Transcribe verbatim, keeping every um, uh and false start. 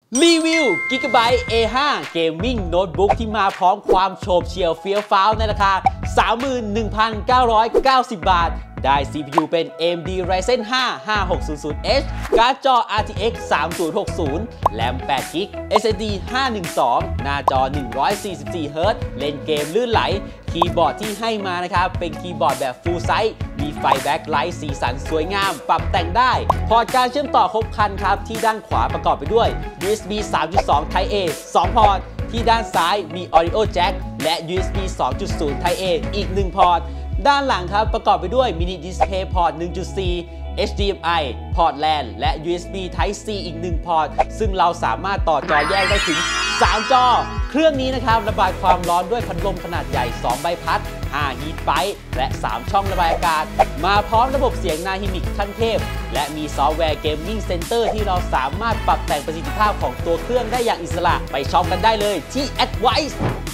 รีวิว Gigabyte เอ ห้า Gaming Notebook ที่มาพร้อมความโฉบเฉี่ยวเฟี้ยวฟ้าวในราคา สามหมื่นหนึ่งพันเก้าร้อยเก้าสิบ บาท ได้ ซี พี ยู เป็น เอ เอ็ม ดี Ryzen ห้า ห้าหกศูนย์ศูนย์ เอช การ์ดจอ อาร์ ที เอ็กซ์ สามศูนย์หกศูนย์ แรม แปด กิกะไบต์ เอส เอส ดี ห้าหนึ่งสอง หน้าจอ หนึ่งร้อยสี่สิบสี่ เฮิร์ตซ์ เล่นเกมลื่นไหล คีย์บอร์ดที่ให้มานะครับ เป็นคีย์บอร์ดแบบ Full Size มีไฟแบ็คไลท์สีสันสวยงาม ปรับแต่งได้ พอร์ตการเชื่อมต่อครบครันครับ ที่ด้านขวาประกอบไปด้วย ยู เอส บี สามจุดสอง Type A สอง พอร์ต ที่ด้านซ้ายมี Audio Jack และ ยู เอส บี สองจุดศูนย์ Type A อีกหนึ่งพอร์ต ด้านหลังครับประกอบไปด้วย Mini Display พอร์ต หนึ่งจุดสี่ เอช ดี เอ็ม ไอ พอร์ต แลน และ ยู เอส บี Type C อีกหนึ่งพอร์ต ซึ่งเราสามารถต่อจอแยกได้ถึง สาม จอ เครื่องนี้นะครับระบายความร้อนด้วยพัดลมขนาดใหญ่ สอง ใบพัด ห้า ฮีทไพป์และ สาม ช่องระบายอากาศ มาพร้อมระบบเสียง Dynamic ขั้นเทพ และมีซอฟต์แวร์ Gaming Center ที่เราสามารถปรับแต่งประสิทธิภาพของตัวเครื่องได้อย่างอิสระ ไปช็อปกันได้เลยที่ Advice